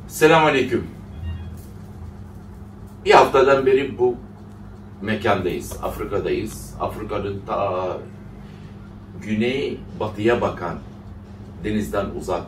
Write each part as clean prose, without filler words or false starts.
Selamünaleyküm. Bir haftadan beri bu mekandayız, Afrika'dayız. Afrika'nın ta güney batıya bakan, denizden uzak,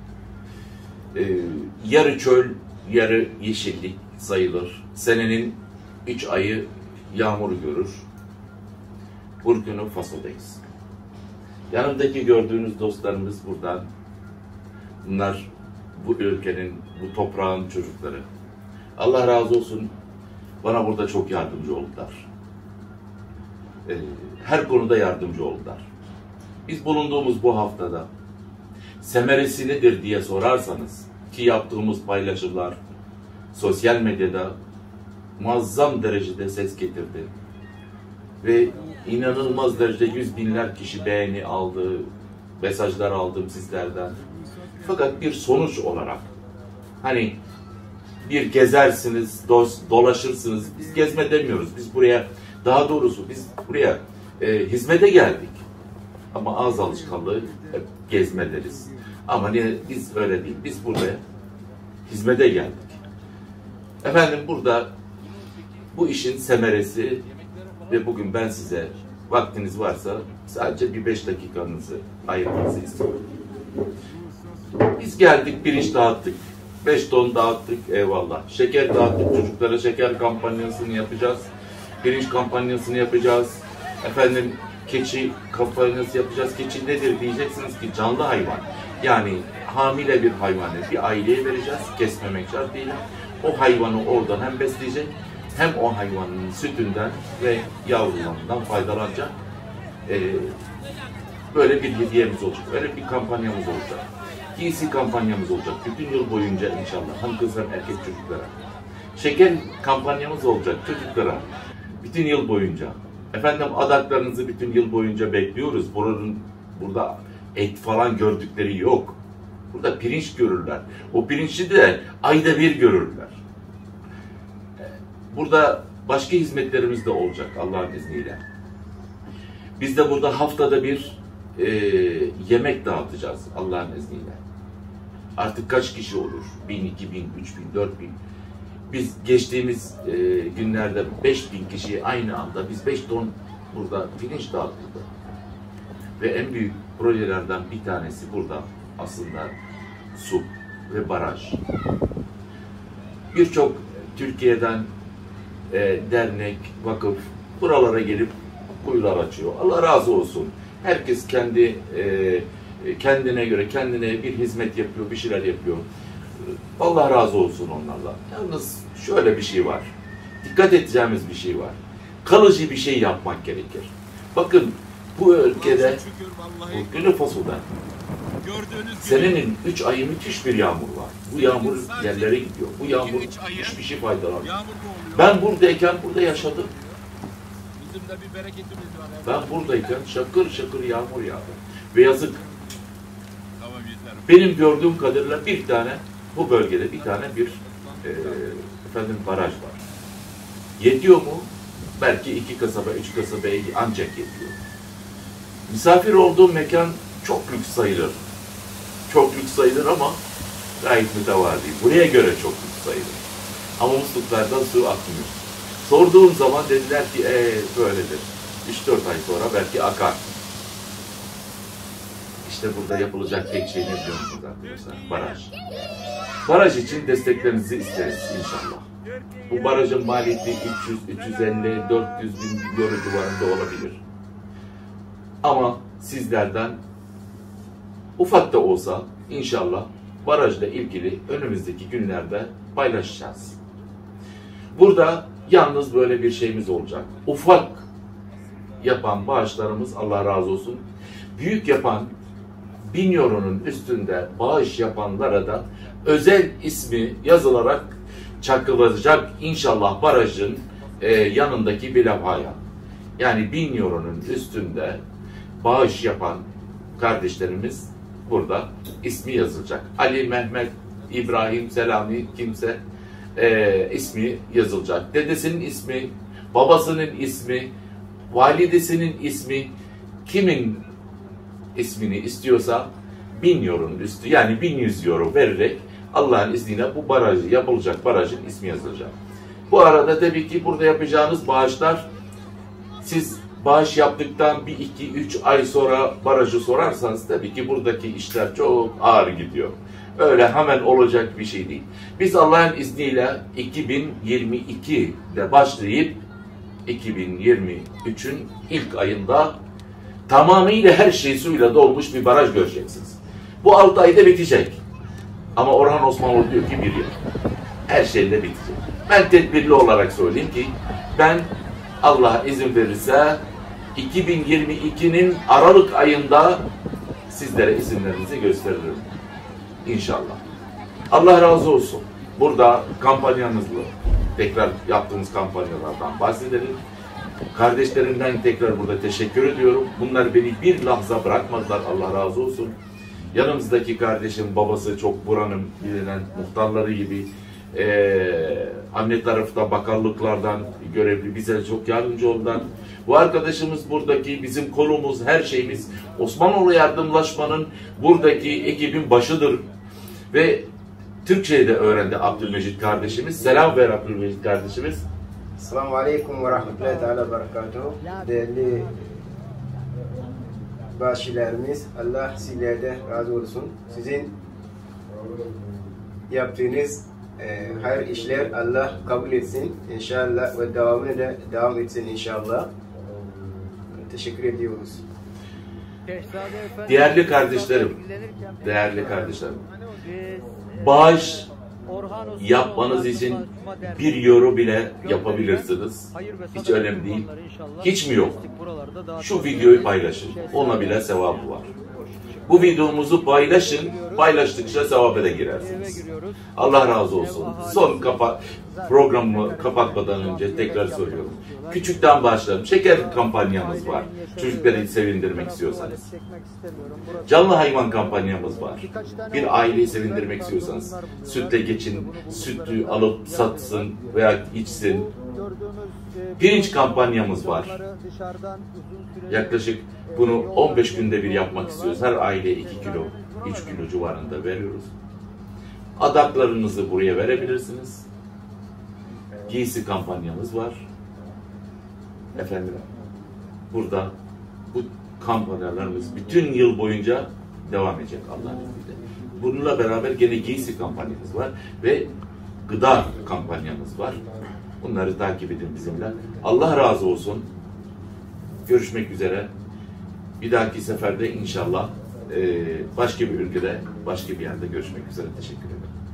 yarı çöl, yarı yeşillik sayılır. Senenin 3 ayı yağmur görür. Burkina Faso'dayız. Yanımdaki gördüğünüz dostlarımız buradan. Bunlar bu ülkenin, bu toprağın çocukları. Allah razı olsun, bana burada çok yardımcı oldular. Her konuda yardımcı oldular. Biz bulunduğumuz bu haftada semeresi nedir diye sorarsanız, ki yaptığımız paylaşımlar sosyal medyada muazzam derecede ses getirdi. Ve inanılmaz derecede yüz binler kişi beğeni aldı, mesajlar aldım sizlerden. Fakat bir sonuç olarak, hani bir gezersiniz, dolaşırsınız, biz gezme demiyoruz, biz buraya, daha doğrusu biz buraya hizmete geldik. Ama ağız alışkanlığı hep gezme deriz. Ama biz öyle değil, biz buraya hizmete geldik. Efendim burada bu işin semeresi ve bugün ben size, vaktiniz varsa sadece bir 5 dakikanızı ayırmanızı istiyorum. Biz geldik, pirinç dağıttık. 5 ton dağıttık, eyvallah. Şeker dağıttık, çocuklara şeker kampanyasını yapacağız. Pirinç kampanyasını yapacağız. Efendim, keçi kampanyası yapacağız. Keçi nedir diyeceksiniz ki canlı hayvan. Yani hamile bir hayvanı bir aileye vereceğiz, kesmemek şartıyla. O hayvanı oradan hem besleyecek, hem o hayvanın sütünden ve yavrularından faydalanacak. Böyle bir hediyemiz olacak, böyle bir kampanyamız olacak. Giysi kampanyamız olacak bütün yıl boyunca inşallah. Hem kız hem erkek çocuklara. Şeker kampanyamız olacak çocuklara bütün yıl boyunca. Efendim adaklarınızı bütün yıl boyunca bekliyoruz. Burada et falan gördükleri yok. Burada pirinç görürler. O pirinçli de ayda bir görürler. Burada başka hizmetlerimiz de olacak Allah'ın izniyle. Biz de burada haftada bir yemek dağıtacağız Allah'ın izniyle. Artık kaç kişi olur? 1000, 2000, 3000, 4000. Biz geçtiğimiz günlerde 5000 kişiyi aynı anda biz 5 ton burada pirinç dağıttık. Ve en büyük projelerden bir tanesi burada aslında su ve baraj. Birçok Türkiye'den dernek, vakıf buralara gelip kuyular açıyor. Allah razı olsun. Herkes kendine göre kendine bir hizmet yapıyor, bir şeyler yapıyor. Allah razı olsun onlarla. Yalnız şöyle bir şey var. Dikkat edeceğimiz bir şey var. Kalıcı bir şey yapmak gerekir. Bakın bu ülkede, Burkina Faso'da senenin 3 ayı müthiş bir yağmur var. Bu yağmur yerlere gidiyor. Bu yağmur hiçbir şey faydalanmıyor. Ben buradayken burada yaşadım. Ben buradayken şakır şakır yağmur yağdı. Ve yazık. Benim gördüğüm kadarıyla bir tane, bu bölgede bir tane baraj var. Yetiyor mu? Belki 2 kasaba, 3 kasabaya ancak yetiyor. Misafir olduğum mekan çok lüks sayılır. Çok lüks sayılır ama gayet mütevazi. Buraya göre çok lüks sayılır. Ama musluklardan su akmıyor. Sorduğum zaman dediler ki böyledir. 3-4 ay sonra belki akar. İşte burada yapılacak tek şey ne biliyor musunuz arkadaşlar? Baraj. Baraj için desteklerinizi isteriz inşallah. Bu barajın maliyeti 300, 350, 400 bin euro civarında olabilir. Ama sizlerden ufak da olsa inşallah barajla ilgili önümüzdeki günlerde paylaşacağız. Burada yalnız böyle bir şeyimiz olacak. Ufak yapan bağışlarımız Allah razı olsun. Büyük yapan 1000 euronun üstünde bağış yapanlara da özel ismi yazılarak çakılacak inşallah barajın yanındaki bir levhaya. Yani 1000 euronun üstünde bağış yapan kardeşlerimiz burada ismi yazılacak. Ali, Mehmet, İbrahim, Selami kimse ismi yazılacak. Dedesinin ismi, babasının ismi, validesinin ismi, kimin ismini istiyorsa 1000 euronun üstü, yani 1100 euro vererek Allah'ın izniyle bu barajı, yapılacak barajın ismi yazılacak. Bu arada tabii ki burada yapacağınız bağışlar, siz bağış yaptıktan 1, 2, 3 ay sonra barajı sorarsanız tabii ki buradaki işler çok ağır gidiyor. Öyle hemen olacak bir şey değil. Biz Allah'ın izniyle 2022'de başlayıp 2023'ün ilk ayında tamamıyla her şey suyla dolmuş bir baraj göreceksiniz. Bu 6 ayda bitecek. Ama Orhan Osmanoğlu diyor ki 1 yıl. Her şeyle bitecek. Ben tedbirli olarak söyleyeyim ki ben Allah izin verirse 2022'nin Aralık ayında sizlere isimlerinizi gösteririm. İnşallah. Allah razı olsun. Burada kampanyamızla tekrar yaptığımız kampanyalardan bahsedelim. Kardeşlerimden tekrar burada teşekkür ediyorum. Bunlar beni bir lahza bırakmadılar. Allah razı olsun. Yanımızdaki kardeşim, babası çok buranın bilinen muhtarları gibi, anne tarafı da bakanlıklardan görevli, bize çok yardımcı oldular. Bu arkadaşımız buradaki bizim kolumuz, her şeyimiz. Osmanoğlu Yardımlaşma'nın buradaki ekibin başıdır. Ve Türkçe'yi de öğrendi Abdülmecit kardeşimiz. Selam ver Abdülmecit kardeşimiz. Esselamu Aleyküm ve Rahmetullahi Teala Berekatuhu. Değerli başilerimiz, Allah sizlerden razı olsun. Sizin yaptığınız hayır işler Allah kabul etsin inşallah ve devamını da devam etsin inşallah. Teşekkür ediyoruz. Değerli kardeşlerim, bağış yapmanız için 1 euro bile yapabilirsiniz. Hiç önemli değil. Hiç mi yok? Şu videoyu paylaşın. Ona bile sevabı var. Bu videomuzu paylaşın. Paylaştıkça sevaba da girersiniz. Allah razı olsun. Son programı kapatmadan önce tekrar söylüyorum. Küçükten başlayalım. Şeker kampanyamız var. Çocukları sevindirmek istiyorsanız. Canlı hayvan kampanyamız var. Bir aileyi sevindirmek istiyorsanız. Sütle geçin. Sütü alıp satsın veya içsin. Pirinç kampanyamız var. Yaklaşık bunu 15 günde bir yapmak istiyoruz. Her aileye 2 kilo, 3 kilo civarında veriyoruz. Adaklarınızı buraya verebilirsiniz. Giysi kampanyamız var. Efendim, burada bu kampanyalarımız bütün yıl boyunca devam edecek Allah'ın izniyle. Bununla beraber gene giysi kampanyamız var ve gıda kampanyamız var. Bunları takip edin bizimle. Allah razı olsun. Görüşmek üzere. Bir dahaki seferde inşallah başka bir ülkede, başka bir yerde görüşmek üzere. Teşekkür ederim.